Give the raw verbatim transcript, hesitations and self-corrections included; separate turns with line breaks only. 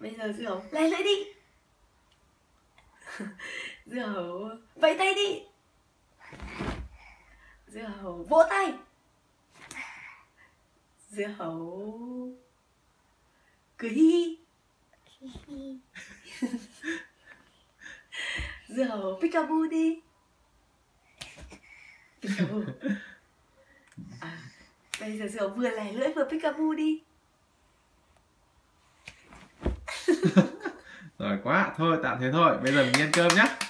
Bây giờ dưa hấu lay lưỡi đi. Dưa hấu vẫy tay đi. Dưa hấu vỗ tay. Dưa hấu cười hi hi. Dưa hấu peekaboo đi. Peekaboo. À, bây giờ dưa hấu vừa lẻ lưỡi vừa peekaboo đi.
Rồi quá, thôi tạm thế thôi, bây giờ mình ăn cơm nhá.